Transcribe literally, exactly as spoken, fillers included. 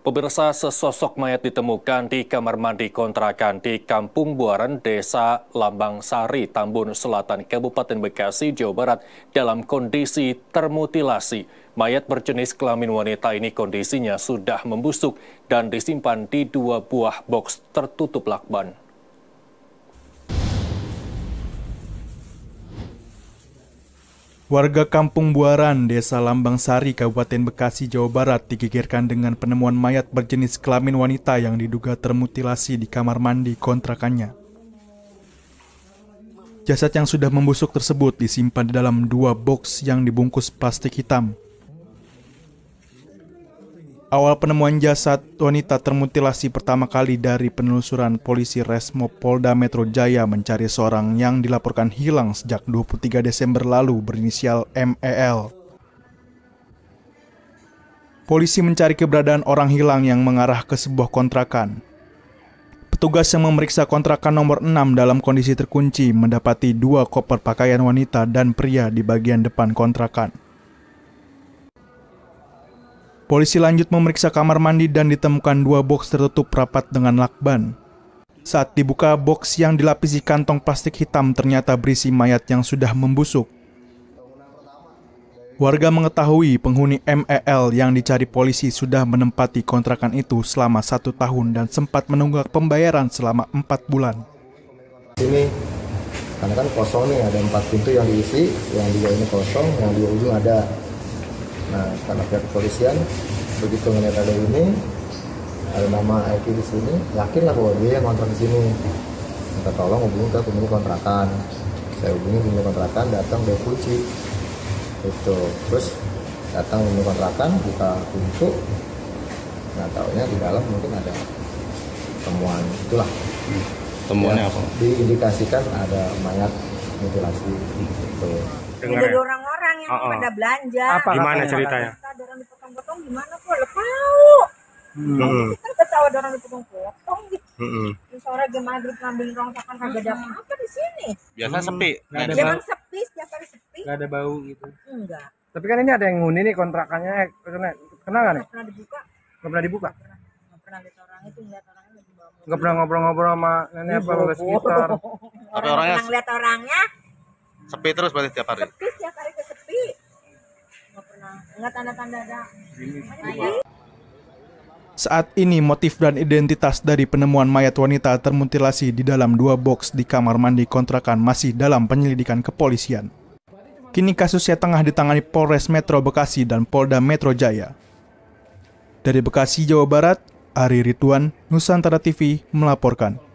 Pemirsa, sesosok mayat ditemukan di kamar mandi kontrakan di Kampung Buaran, Desa Lambang Sari, Tambun Selatan, Kabupaten Bekasi, Jawa Barat dalam kondisi termutilasi. Mayat berjenis kelamin wanita ini kondisinya sudah membusuk dan disimpan di dua buah boks tertutup lakban. Warga Kampung Buaran, Desa Lambang Sari, Kabupaten Bekasi, Jawa Barat digegerkan dengan penemuan mayat berjenis kelamin wanita yang diduga termutilasi di kamar mandi kontrakannya. Jasad yang sudah membusuk tersebut disimpan di dalam dua boks yang dibungkus plastik hitam. Awal penemuan jasad wanita termutilasi pertama kali dari penelusuran polisi Resmo Polda Metro Jaya mencari seorang yang dilaporkan hilang sejak dua puluh tiga Desember lalu berinisial M E L. Polisi mencari keberadaan orang hilang yang mengarah ke sebuah kontrakan. Petugas yang memeriksa kontrakan nomor enam dalam kondisi terkunci mendapati dua koper pakaian wanita dan pria di bagian depan kontrakan. Polisi lanjut memeriksa kamar mandi dan ditemukan dua boks tertutup rapat dengan lakban. Saat dibuka, boks yang dilapisi kantong plastik hitam ternyata berisi mayat yang sudah membusuk. Warga mengetahui penghuni M E L yang dicari polisi sudah menempati kontrakan itu selama satu tahun dan sempat menunggak pembayaran selama empat bulan. Ini karena kan kosong nih, ada empat pintu yang diisi, yang tiga ini kosong, yang di ujung ada. Nah, karena pihak kepolisian begitu melihat ada ini, ada nama Eki di sini, yakinlah bahwa dia yang kontrak di sini. Minta tolong hubungi ke pemilik kontrakan. Saya hubungi pemilik kontrakan, datang bawa kunci. Itu, terus datang pemilik kontrakan, buka pintu. Nah, taunya di dalam mungkin ada temuan itulah. Temuannya ya, apa? Diindikasikan ada mayat mutilasi. Gitu. Dari orang-orang yang uh -uh. pada belanja. Apa gimana ceritanya? Ada orang dipotong-potong gimana kok? Lo tahu? Hmm. Kita udah tahu ada orang dipotong-potong gitu. Heeh. Terus sore jam maghrib ngambil rongsokan kagak ada apa di sini. Biasa sepi. Nah, memang sepi, setiap hari sepi. Gak ada bau gitu. Enggak. Tapi kan ini ada yang nguni nih kontrakannya. Kenal kenal kan nih? Gak pernah dibuka. Gak pernah dibuka. Gak pernah, gak pernah lihat orang itu, lihat orangnya lagi bawa. Gak pernah ngobrol-ngobrol sama nenek apa warga sekitar. Tapi orangnya lihat orangnya. Sepi terus berarti tiap hari? Sepi, setiap hari ke sepi. Nggak pernah, nggak tanda-tanda ada. Saat ini motif dan identitas dari penemuan mayat wanita termutilasi di dalam dua boks di kamar mandi kontrakan masih dalam penyelidikan kepolisian. Kini kasusnya tengah ditangani Polres Metro Bekasi dan Polda Metro Jaya. Dari Bekasi, Jawa Barat, Ari Ridwan, Nusantara T V melaporkan.